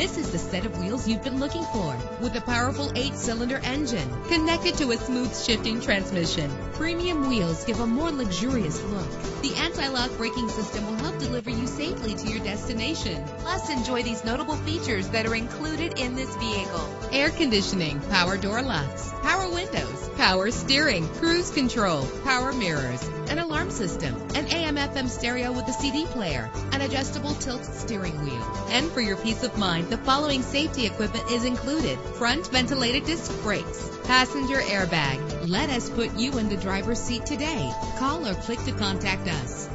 This is the set of wheels you've been looking for, with a powerful 8-cylinder engine connected to a smooth shifting transmission. Premium wheels give a more luxurious look. The anti-lock braking system will help deliver you safely to your destination. Plus, enjoy these notable features that are included in this vehicle: air conditioning, power door locks, power windows, power steering, cruise control, power mirrors, an alarm system, an AM/FM stereo with a CD player, an adjustable tilt steering wheel. And for your peace of mind, the following safety equipment is included: front ventilated disc brakes, passenger airbag. Let us put you in the driver's seat today. Call or click to contact us.